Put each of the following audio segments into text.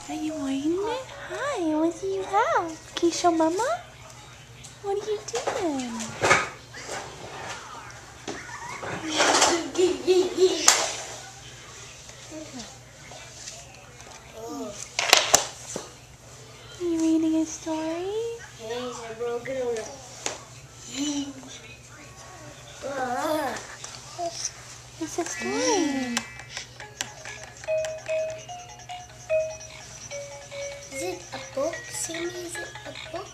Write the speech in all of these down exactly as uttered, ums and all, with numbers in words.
Are you eating it? Hi, what do you have? Can you show Mama? What are you doing? Are you reading a story? It's a story. Is it a book? Sammy, is it a book?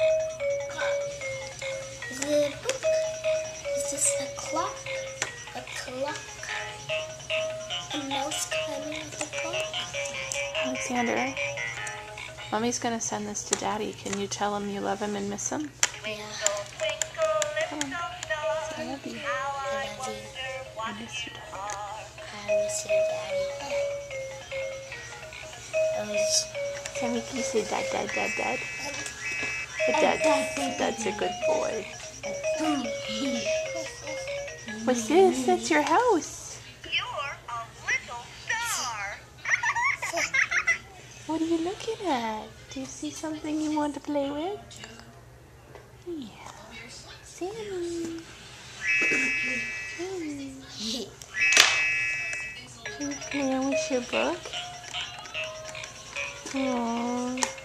Is it a book? Is this a clock? A clock? A mouse climbing the clock? Alexander, Mommy's going to send this to Daddy. Can you tell him you love him and miss him? Yeah. Come on. Say, I love you. I love you. I miss you, Daddy. I miss you, Daddy. I was... Sammy, can you say dad, dad, dad, dad? But dad, dad's a good boy. What's this? That's your house. You're a little star. What are you looking at? Do you see something you want to play with? Yeah. Sammy. Sammy. Are you playing with your book? Aww.